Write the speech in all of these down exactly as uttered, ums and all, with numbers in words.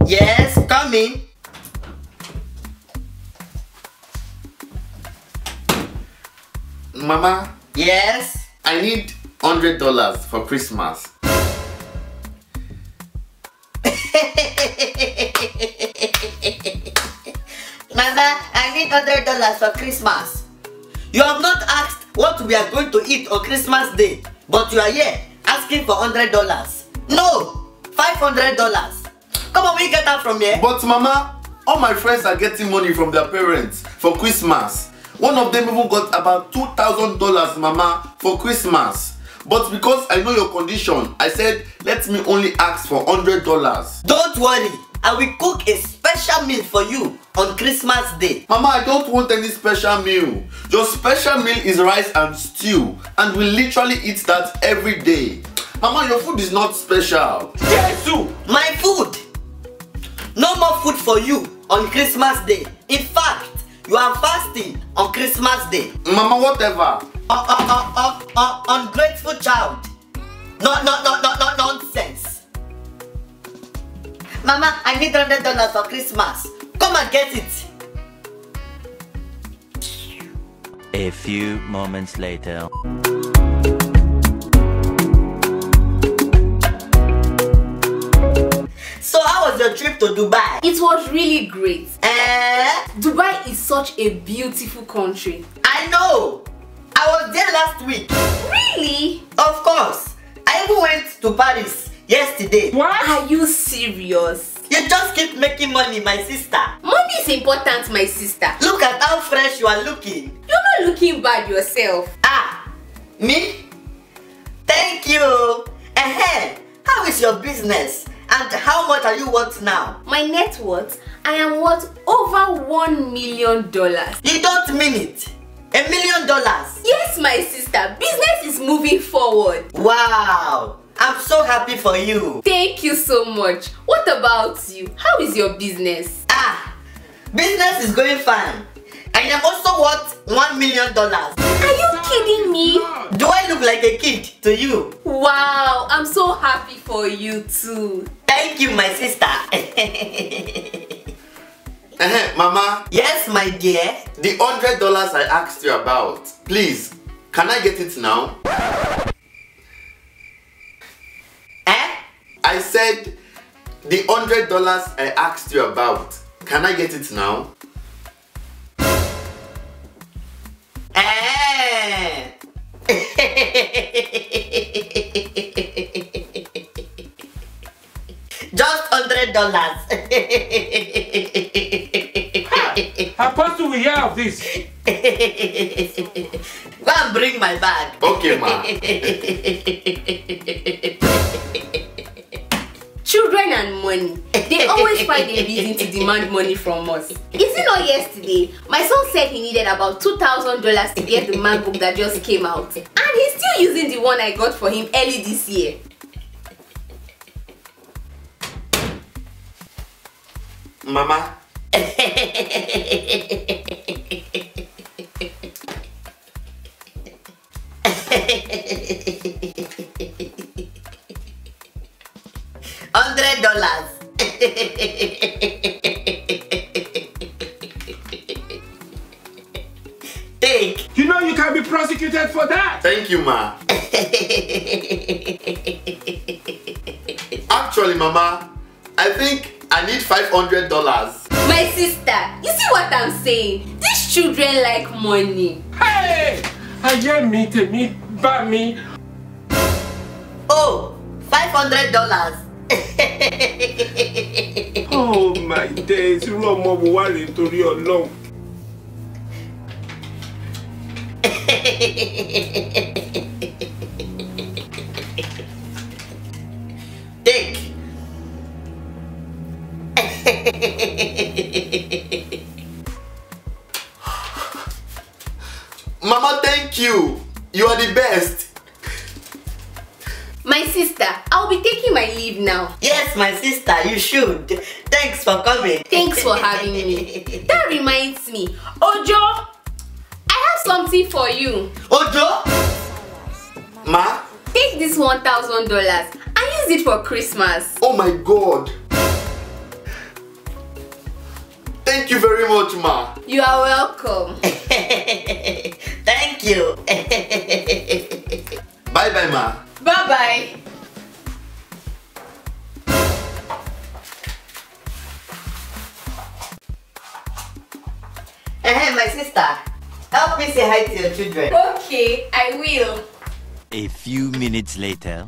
Yes, come in. Mama. Yes? I need one hundred dollars for Christmas. Mama, I need one hundred dollars for Christmas. You have not asked what we are going to eat on Christmas Day, but you are here asking for one hundred dollars. No, five hundred dollars. Come on, we get that from here. But Mama, all my friends are getting money from their parents for Christmas. One of them even got about two thousand dollars, Mama, for Christmas. But because I know your condition, I said, let me only ask for one hundred dollars. Don't worry, I will cook a special meal for you on Christmas Day. Mama, I don't want any special meal. Your special meal is rice and stew, and we literally eat that every day. Mama, your food is not special. Jesus! My food! No more food for you on Christmas Day. In fact, you are fasting on Christmas Day. Mama, whatever. Uh, uh, uh, uh, uh, ungrateful child. No, no, no, no, no, nonsense. Mama, I need one hundred dollars for Christmas. Come and get it. A few moments later. So how was your trip to Dubai? It was really great. Eh? Dubai is such a beautiful country. I know. I was there last week. Really? Of course. I even went to Paris yesterday. What? Are you serious? You just keep making money, my sister. Money is important, my sister. Look at how fresh you are looking. You're not looking bad yourself. Ah, me? Thank you. Eh, how is your business? And how much are you worth now? My net worth? I am worth over one million dollars. You don't mean it? A million dollars? Yes, my sister. Business is moving forward. Wow. I'm so happy for you. Thank you so much. What about you? How is your business? Ah, business is going fine. I am also worth one million dollars. Are you kidding me? Do I look like a kid to you? Wow, I'm so happy for you too. Thank you, my sister. Uh-huh, Mama. Yes, my dear. The one hundred dollars I asked you about, please, can I get it now? Eh? I said the one hundred dollars I asked you about, can I get it now? Eh? Just one hundred dollars. Apostle, we hear of this. Go and bring my bag. Okay, ma. Children and money. They always find a reason to demand money from us. Is it not yesterday? My son said he needed about two thousand dollars to get the MacBook that just came out. And he's still using the one I got for him early this year. Mama. Hundred dollars. Take. You know you can be prosecuted for that. Thank you, ma. Actually, Mama, I think I need five hundred dollars. My sister, you see what I'm saying? These children like money. Hey! I hear me, me, by me. Oh, five hundred dollars. Oh my days, you know more worry to your long. Take. Mama, thank you. You are the best. My sister, I'll be taking my leave now. Yes, my sister, you should. Thanks for coming. Thanks for having me. That reminds me, Ojo, I have something for you. Ojo? Ma? Take this one thousand dollars and use it for Christmas. Oh my God. Thank you very much, ma. You are welcome. Thank you. Bye bye, ma. Bye bye. Hey, my sister, help me say hi to your children. Okay, I will. A few minutes later.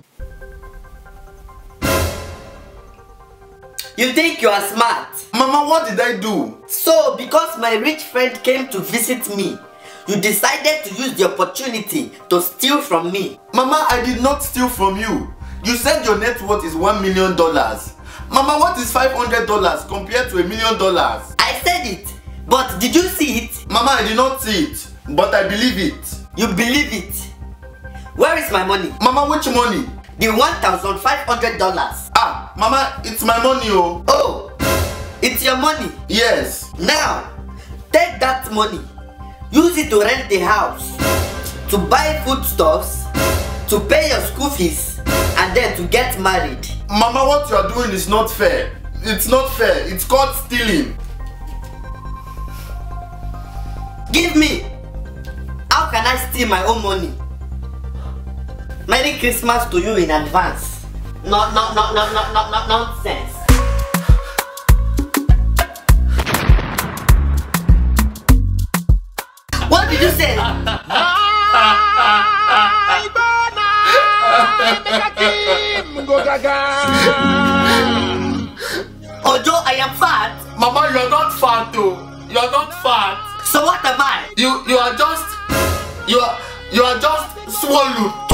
You think you are smart? Mama, what did I do? So, because my rich friend came to visit me, you decided to use the opportunity to steal from me. Mama, I did not steal from you. You said your net worth is one million dollars. Mama, what is five hundred dollars compared to a million dollars? I said it, but did you see it? Mama, I did not see it, but I believe it. You believe it. Where is my money? Mama, which money? The one thousand five hundred dollars. Ah, Mama, it's my money, oh. Oh, it's your money. Yes. Now, take that money. Use it to rent a house, to buy foodstuffs, to pay your school fees, and then to get married. Mama, what you are doing is not fair. It's not fair. It's called stealing. Give me. How can I steal my own money? Merry Christmas to you in advance. No, no, no, no, no, no, no, nonsense. What did you say? Ojo, I am fat. Mama, you are not fat, though. You are not fat. So what am I? You you are just you are you are just swallowed.